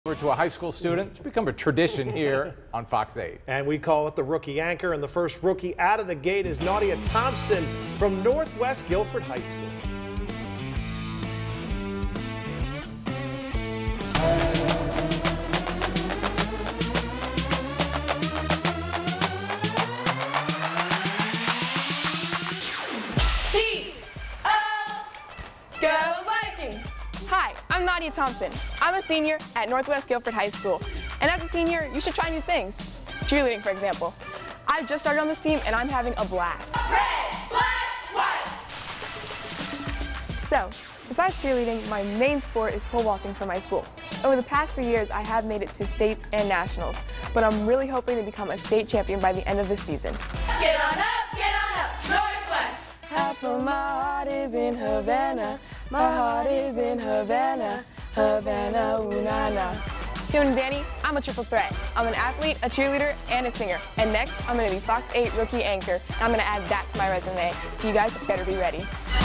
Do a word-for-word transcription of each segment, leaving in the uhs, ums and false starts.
Over to a high school student. It's become a tradition here on Fox eight. And we call it the rookie anchor. And the first rookie out of the gate is Naudia Thompson from Northwest Guilford High School. G O Go Vikings! Hi, I'm Naudia Thompson. I'm a senior at Northwest Guilford High School. And as a senior, you should try new things. Cheerleading, for example. I just started on this team and I'm having a blast. Red, black, white! So, besides cheerleading, my main sport is pole vaulting for my school. Over the past three years, I have made it to states and nationals, but I'm really hoping to become a state champion by the end of this season. Get on up, get on up, Northwest! Half of my heart is in Havana, my heart is in Havana, Havana, ooh na na. Feeling Danny, I'm a triple threat. I'm an athlete, a cheerleader, and a singer. And next, I'm gonna be Fox eight rookie anchor. And I'm gonna add that to my resume. So you guys better be ready.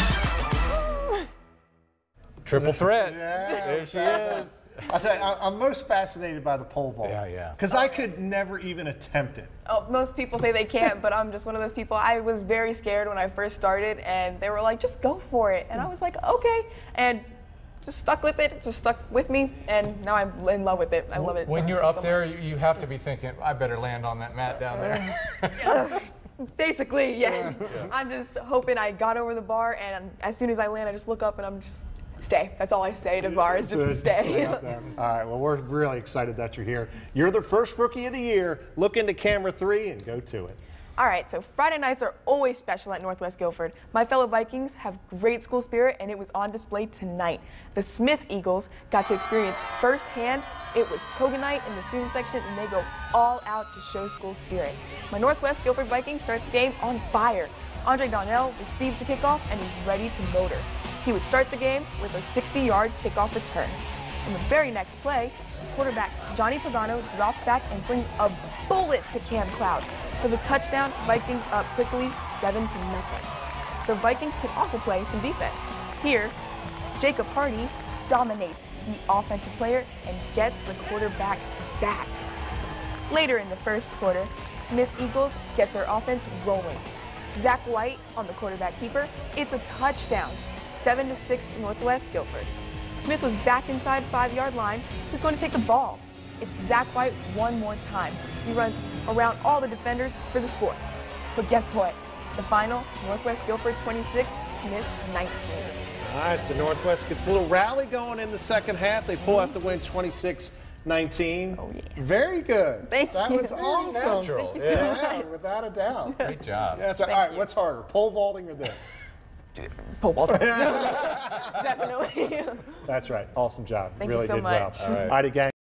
Triple threat. Yeah, there she is. I'll tell you, I- I'm most fascinated by the pole vault. Yeah, yeah. Because I could never even attempt it. Oh, most people say they can't, but I'm just one of those people. I was very scared when I first started, and they were like, just go for it. And I was like, okay. And just stuck with it, just stuck with me, and now I'm in love with it. I love it. When you're so up much. there, you you have to be thinking, I better land on that mat down there. Basically, yeah. yeah. I'm just hoping I got over the bar, and as soon as I land, I just look up and I'm just, stay. That's all I say to bar is just to stay. All right, well, we're really excited that you're here. You're the first rookie of the year. Look into camera three and go to it. All right, so Friday nights are always special at Northwest Guilford. My fellow Vikings have great school spirit, and it was on display tonight. The Smith Eagles got to experience firsthand. It was toga night in the student section, and they go all out to show school spirit. My Northwest Guilford Vikings start the game on fire. Andre Donnell receives the kickoff and is ready to motor. He would start the game with a sixty-yard kickoff return. In the very next play, quarterback Johnny Pagano drops back and slings a bullet to Cam Cloud. For the touchdown, Vikings up quickly, seven to nothing. The Vikings can also play some defense. Here, Jacob Hardy dominates the offensive player and gets the quarterback sacked. Later in the first quarter, Smith Eagles get their offense rolling. Zach White on the quarterback keeper. It's a touchdown, seven to six Northwest Guilford. Smith was back inside five-yard line. He's going to take the ball. It's Zach White one more time. He runs around all the defenders for the score. But guess what? The final, Northwest Guilford twenty-six, Smith nineteen. All right, so Northwest gets a little rally going in the second half. They pull out the win twenty-six nineteen. Oh, yeah. Very good. Thank that you. was awesome. Natural. Thank you so Yeah, much. without a doubt. Great job. Yeah, that's right. All right, what's harder, pole vaulting or this? Pole vaulting. Definitely. That's right. Awesome job. Thank really you so did much. well. All right, All right again.